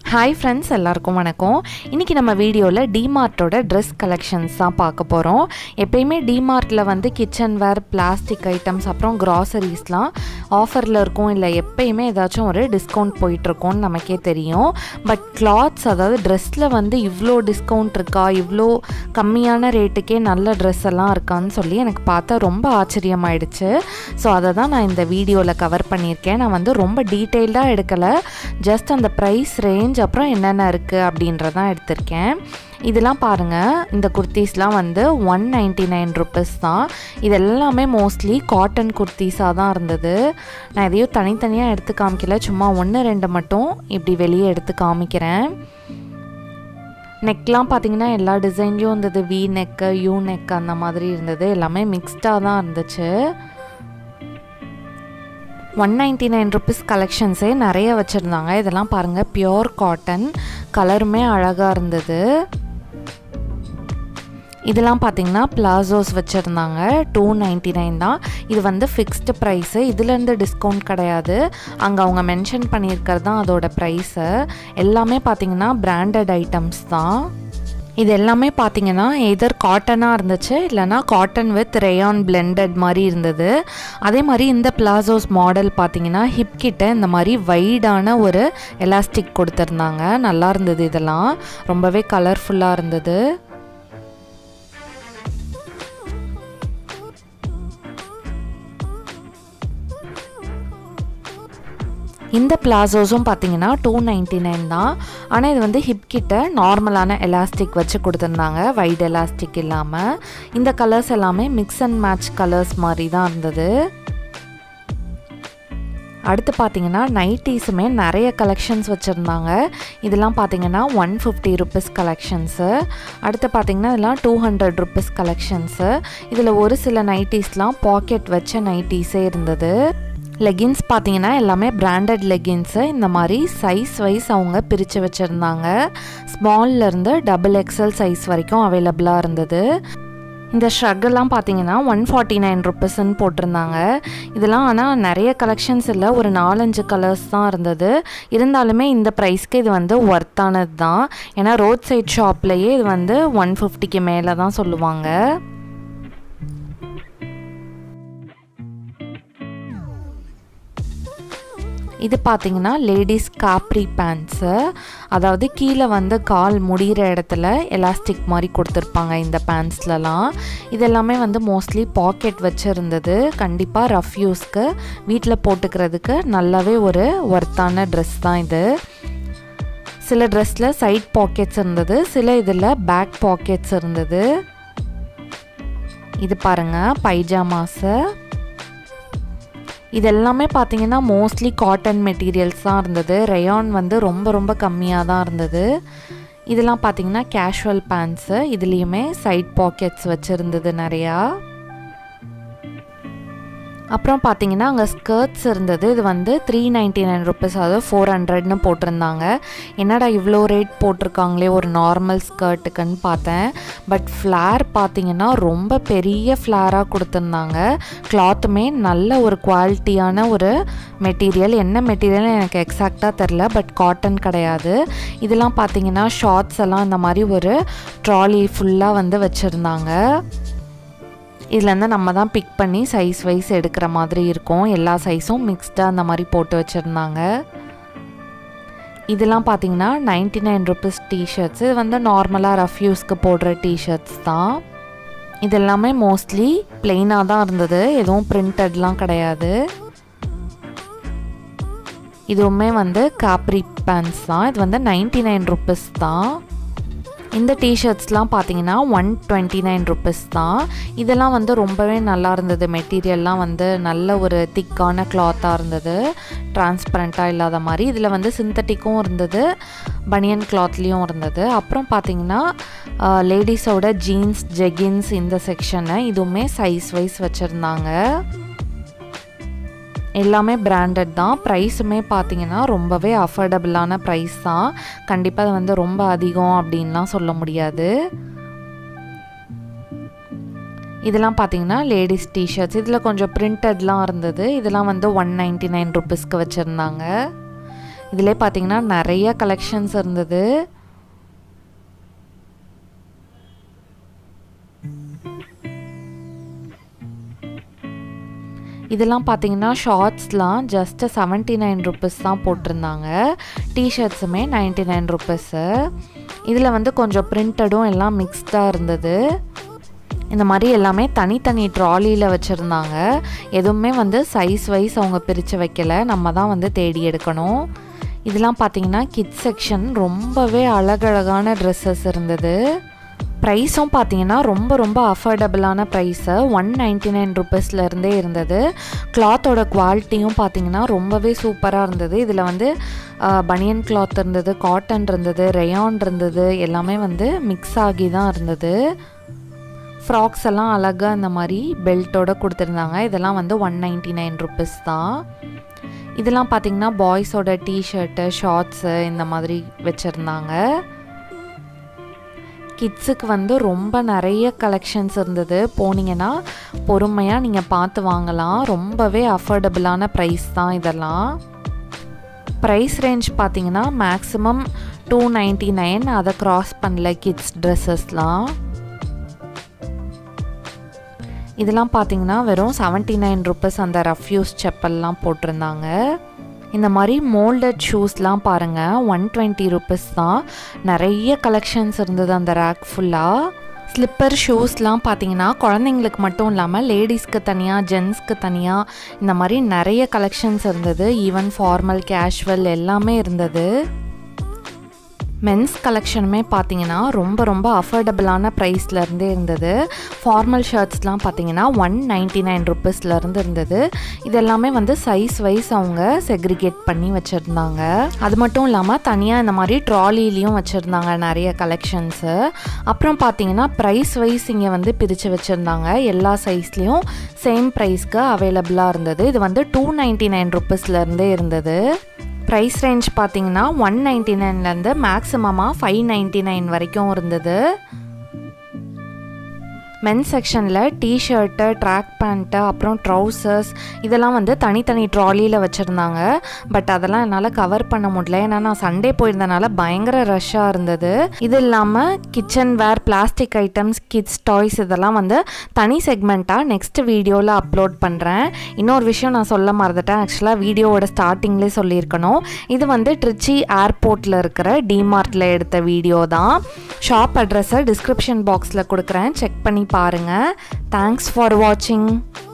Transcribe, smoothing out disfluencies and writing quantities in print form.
Hi friends, எல்லாருக்கும் வணக்கம். இன்னைக்கு நம்ம வீடியோல dmartோட dress collections தான் பார்க்க போறோம். எப்பவுமே dmartல வந்து kitchen wear, plastic items அப்புறம் groceries-லாம் ஆஃபர்ல இருக்கும் இல்ல எப்பவுமே ஏதாச்சும் ஒரு டிஸ்கவுண்ட் போயிட்டு இருக்கும்னு நமக்கே தெரியும். பட் clothes அதாவது dressல வந்து இவ்ளோ டிஸ்கவுண்ட் இருக்கா, இவ்ளோ கம்மியான ரேட்டுக்கே நல்ல Dress எல்லாம் இருக்கான்னு சொல்லி எனக்கு பார்த்தா ரொம்ப ஆச்சரியமாயிடுச்சு. சோ அத தான் நான் இந்த வீடியோல கவர் பண்ணியிருக்கேன். நான் வந்து ரொம்ப டீடைலா எடுக்கல. just அந்த price range அப்புறம் என்னென்ன இருக்கு அப்படின்றத எடுத்துர்க்கேன். இதெல்லாம் பாருங்க, இந்த குர்தீஸ்லாம் வந்து 199 rupees தான். இது எல்லாமே மோஸ்ட்லி காட்டன் குர்தீஸா தான் இருந்தது. நான் இதையும் தனித்தனியா எடுத்து காமிக்கல, சும்மா 1-2 மட்டும் இப்படி வெளியே எடுத்து காமிக்கிறேன். நெக்லாம் பாத்தீங்கன்னா எல்லா டிசைன்லயும் இருந்தது. வி நெக், யூ நெக் அந்த மாதிரி இருந்தது. எல்லாமே மிக்ஸ்டா தான் இருந்துச்சு. 199 rupees கலெக்ஷன்ஸே நிறைய வச்சுருந்தாங்க. இதெல்லாம் பாருங்கள், பியோர் காட்டன், கலருமே அழகாக இருந்தது. இதெல்லாம் பார்த்தீங்கன்னா பிளாசோஸ் வச்சுருந்தாங்க. 299 தான். இது வந்து ஃபிக்ஸ்டு ப்ரைஸு, இதுலேருந்து டிஸ்கவுண்ட் கிடையாது. அங்கே அவங்க மென்ஷன் பண்ணியிருக்கிறது தான் அதோட ப்ரைஸு. எல்லாமே பார்த்தீங்கன்னா பிராண்டட் ஐட்டம்ஸ் தான். இது எல்லாமே பார்த்தீங்கன்னா எதர் காட்டனாக இருந்துச்சு, இல்லைனா காட்டன் வித் ரேயான் பிளெண்டட் மாதிரி இருந்தது. அதே மாதிரி இந்த பிளாசோஸ் மாடல் பார்த்தீங்கன்னா ஹிப் கிட்ட இந்த மாதிரி வைடான ஒரு எலாஸ்டிக் கொடுத்துருந்தாங்க. நல்லா இருந்தது. இதெல்லாம் ரொம்பவே கலர்ஃபுல்லாக இருந்தது. இந்த பிளாசோஸும் பார்த்தீங்கன்னா 299 தான். ஆனால் இது வந்து ஹிப் கிட்ட நார்மலான எலாஸ்டிக் வச்சு கொடுத்துருந்தாங்க, வைட் எலாஸ்டிக் இல்லாமல். இந்த கலர்ஸ் எல்லாமே மிக்ஸ் அண்ட் மேட்ச் கலர்ஸ் மாதிரி தான் இருந்தது. அடுத்து பார்த்தீங்கன்னா நைட்டிஸுமே நிறைய கலெக்ஷன்ஸ் வச்சுருந்தாங்க. இதெல்லாம் பார்த்தீங்கன்னா 150 rupees கலெக்ஷன்ஸு. அடுத்து பார்த்தீங்கன்னா இதெல்லாம் 200 rupees கலெக்ஷன்ஸு. இதில் ஒரு சில நைட்டிஸ்லாம் பாக்கெட் வச்ச நைட்டிஸே இருந்தது. லெகின்ஸ் பார்த்தீங்கன்னா எல்லாமே பிராண்டட் லெகின்ஸு. இந்த மாதிரி சைஸ் வைஸ் அவங்க பிரித்து வச்சுருந்தாங்க. ஸ்மால்லேருந்து XXL சைஸ் வரைக்கும் அவைலபிளாக இருந்தது. இந்த ஷ்ரக்கெல்லாம் பார்த்தீங்கன்னா 149 rupeesன்னு போட்டிருந்தாங்க. இதெல்லாம் ஆனால் நிறைய கலெக்ஷன்ஸ் இல்லை, ஒரு 4-5 கலர்ஸ் தான் இருந்தது. இருந்தாலுமே இந்த ப்ரைஸ்க்கு இது வந்து ஒர்த்தானது தான். ஏன்னா ரோட் சைட் ஷாப்லேயே இது வந்து 150க்கு மேலே தான் சொல்லுவாங்க. இது பார்த்தீங்கன்னா லேடிஸ் காப்ரி பேண்ட்ஸு, அதாவது கீழே வந்து கால் முடிகிற இடத்துல எலாஸ்டிக் மாதிரி கொடுத்துருப்பாங்க இந்த பேண்ட்ஸ்லலாம். இதெல்லாமே வந்து மோஸ்ட்லி பாக்கெட் வச்சுருந்தது. கண்டிப்பாக ரஃப் யூஸ்க்கு வீட்டில் போட்டுக்கிறதுக்கு நல்லாவே ஒரு ஒர்த்தான ட்ரெஸ் தான் இது. சில ட்ரெஸ்ஸில் சைட் பாக்கெட்ஸ் இருந்தது, சில இதில் பேக் பாக்கெட்ஸ் இருந்தது. இது பாருங்கள், பைஜாமாஸு. இது எல்லாமே பார்த்தீங்கன்னா மோஸ்ட்லி காட்டன் மெட்டீரியல்ஸ் தான் இருந்தது. ரேயான் வந்து ரொம்ப கம்மியாக தான் இருந்தது. இதெல்லாம் பார்த்தீங்கன்னா கேஷுவல் பேண்ட்ஸு. இதுலேயுமே சைட் பாக்கெட்ஸ் வச்சுருந்தது நிறையா. அப்புறம் பார்த்தீங்கன்னா அங்கே ஸ்கர்ட்ஸ் இருந்தது. இது வந்து 399 rupees, அதாவது 400ன்னு போட்டிருந்தாங்க. என்னடா இவ்வளோ ரேட் போட்டிருக்காங்களே ஒரு நார்மல் ஸ்கர்ட்டுக்குன்னு பார்த்தேன். பட் ஃப்ளார் பார்த்தீங்கன்னா ரொம்ப பெரிய ஃப்ளாராக கொடுத்துருந்தாங்க. கிளாத்துமே நல்ல ஒரு குவாலிட்டியான ஒரு மெட்டீரியல். என்ன மெட்டீரியல் எனக்கு எக்ஸாக்டாக தெரில, பட் காட்டன் கிடையாது. இதெல்லாம் பார்த்தீங்கன்னா ஷார்ட்ஸ் எல்லாம் இந்த மாதிரி ஒரு ட்ராலி ஃபுல்லாக வந்து வச்சுருந்தாங்க. இதுலேருந்து நம்ம தான் பிக் பண்ணி சைஸ் வைஸ் எடுக்கிற மாதிரி இருக்கும். எல்லா சைஸும் மிக்ஸ்டாக அந்த மாதிரி போட்டு வச்சுருந்தாங்க. இதெல்லாம் பார்த்தீங்கன்னா 99 rupees டிஷர்ட்ஸ். இது வந்து நார்மலாக ரஃப் யூஸ்க்கு போடுற டிஷர்ட்ஸ் தான். இது எல்லாமே மோஸ்ட்லி பிளெயினாக தான் இருந்தது, எதுவும் பிரிண்டட்லாம் கிடையாது. இதுவுமே வந்து காப்ரி பேண்ட்ஸ் தான். இது வந்து 99 rupees தான். இந்த டிஷர்ட்ஸ்லாம் பார்த்தீங்கன்னா 129 rupees தான். இதெல்லாம் வந்து ரொம்பவே நல்லா இருந்தது. மெட்டீரியல்லாம் வந்து நல்ல ஒரு திக்கான கிளாத்தாக இருந்தது, டிரான்ஸ்பரண்ட்டாக இல்லாத மாதிரி. இதில் வந்து சிந்தட்டிக்கும் இருந்தது, பனியன் கிளாத்லேயும் இருந்தது. அப்புறம் பார்த்தீங்கன்னா லேடிஸோட ஜீன்ஸ், ஜெகின்ஸ் இந்த செக்ஷனை இதுவுமே சைஸ் வைஸ் வச்சுருந்தாங்க. எல்லாமே பிராண்டட் தான். ப்ரைஸுமே பார்த்தீங்கன்னா ரொம்பவே அஃபோர்டபுளான ப்ரைஸ் தான். கண்டிப்பாக அது வந்து ரொம்ப அதிகம் அப்படின்லாம் சொல்ல முடியாது. இதெல்லாம் பார்த்தீங்கன்னா லேடிஸ் டிஷர்ட்ஸ். இதில் கொஞ்சம் பிரிண்டட்லாம் இருந்தது. இதெல்லாம் வந்து 199 rupeesக்கு வச்சுருந்தாங்க. இதிலே பார்த்தீங்கன்னா நிறைய கலெக்ஷன்ஸ் இருந்தது. இதெல்லாம் பார்த்தீங்கன்னா ஷார்ட்ஸ்லாம் ஜஸ்ட் 79 rupees தான் போட்டிருந்தாங்க. டிஷர்ட்ஸுமே 99 rupees. இதில் வந்து கொஞ்சம் பிரிண்டடும் எல்லாம் மிக்ஸ்டாக இருந்தது. இந்த மாதிரி எல்லாமே தனித்தனி ட்ராலியில் வச்சுருந்தாங்க. எதுவுமே வந்து சைஸ் வைஸ் அவங்க பிரித்து வைக்கலை, நம்ம தான் வந்து தேடி எடுக்கணும். இதெல்லாம் பார்த்தீங்கன்னா கிட்ஸ் செக்ஷன், ரொம்பவே அழகழகான ட்ரெஸ்ஸஸ் இருந்தது. ப்ரைஸும் பார்த்தீங்கன்னா ரொம்ப அஃபோர்டபுளான ப்ரைஸு, 199 rupeesலேருந்தே இருந்தது. கிளாத்தோட குவாலிட்டியும் பார்த்தீங்கன்னா ரொம்பவே சூப்பராக இருந்தது. இதில் வந்து பனியன் கிளாத் இருந்தது, காட்டன் இருந்தது, ரேயான் இருந்தது, எல்லாமே வந்து மிக்ஸ் ஆகி தான் இருந்தது. ஃப்ராக்ஸ் எல்லாம் அழகாக இந்த மாதிரி பெல்ட்டோடு கொடுத்துருந்தாங்க. இதெல்லாம் வந்து 199 rupees தான். இதெல்லாம் பார்த்திங்கன்னா பாய்ஸோட டிஷர்ட்டு, ஷார்ட்ஸு இந்த மாதிரி வச்சுருந்தாங்க. கிட்ஸுக்கு வந்து ரொம்ப நிறைய கலெக்ஷன்ஸ் இருந்தது. போனீங்கன்னா பொறுமையாக நீங்கள் பார்த்து வாங்கலாம். ரொம்பவே அஃபோர்டபுளான ப்ரைஸ் தான் இதெல்லாம். ப்ரைஸ் ரேஞ்ச் பார்த்தீங்கன்னா மேக்ஸிமம் 299, அதை க்ராஸ் பண்ணல கிட்ஸ் ட்ரெஸ்ஸஸ்லாம். இதெல்லாம் பார்த்தீங்கன்னா வெறும் 79 rupees அந்த ரஃப் யூஸ் செப்பல்லாம் போட்டிருந்தாங்க. இந்த மாதிரி மோல்டட் ஷூஸ்லாம் பாருங்கள், 120 rupees தான். நிறைய கலெக்ஷன்ஸ் இருந்தது அந்த ரேக் ஃபுல்லாக. ஸ்லிப்பர் ஷூஸ்லாம் பார்த்தீங்கன்னா குழந்தைங்களுக்கு மட்டும் இல்லாமல் லேடிஸ்க்கு தனியாக, ஜென்ஸ்க்கு தனியாக, இந்த மாதிரி நிறைய கலெக்ஷன்ஸ் இருந்தது. ஈவன் ஃபார்மல், கேஷுவல் எல்லாமே இருந்தது. மென்ஸ் கலெக்ஷனுமே பார்த்தீங்கன்னா ரொம்ப அஃபோர்டபுளான ப்ரைஸ்லேருந்தே இருந்தது. ஃபார்மல் ஷர்ட்ஸ்லாம் பார்த்தீங்கன்னா 199 rupeesலேருந்து இருந்தது. இது எல்லாமே வந்து சைஸ் வைஸ் அவங்க செக்ரிகேட் பண்ணி வச்சுருந்தாங்க. அது மட்டும் இல்லாமல் தனியாக இந்த மாதிரி ட்ராலிலையும் வச்சுருந்தாங்க நிறைய கலெக்ஷன்ஸு. அப்புறம் பார்த்தீங்கன்னா ப்ரைஸ் வைஸ் இங்கே வந்து பிரித்து வச்சுருந்தாங்க. எல்லா சைஸ்லேயும் சேம் ப்ரைஸ்க்கு அவைலபிளாக இருந்தது. இது வந்து 299 rupeesலேருந்தே இருந்தது. ப்ரைஸ் ரேஞ்ச் பார்த்தீங்கன்னா 199லேருந்து மேக்ஸிமமாக 599 வரைக்கும் இருந்தது. மென்ஸ் செக்ஷனில் டிஷர்ட்டு, ட்ராக் பேண்ட்டு, அப்புறம் ட்ரௌசர்ஸ் இதெல்லாம் வந்து தனித்தனி ட்ராலியில் வச்சுருந்தாங்க. பட் அதெல்லாம் என்னால் கவர் பண்ண முடியல, ஏன்னா நான் சண்டே போயிருந்தனால பயங்கர ரஷ்ஷாக இருந்தது. இது இல்லாமல் kitchenware, plastic items, kids toys இதெல்லாம் வந்து தனி செக்மெண்ட்டாக நெக்ஸ்ட் வீடியோவில் அப்லோட் பண்ணுறேன். இன்னொரு விஷயம் நான் சொல்ல மறந்துட்டேன், ஆக்சுவலாக வீடியோவோட ஸ்டார்டிங்லேயே சொல்லியிருக்கணும். இது வந்து ட்ரிச்சி ஏர்போர்ட்டில் இருக்கிற டிமார்ட்டில் எடுத்த வீடியோ தான். ஷாப் அட்ரஸை டிஸ்கிரிப்ஷன் பாக்ஸில் கொடுக்குறேன், செக் பண்ணி பாருங்க. தேங்க்ஸ் ஃபார் வாட்சிங்.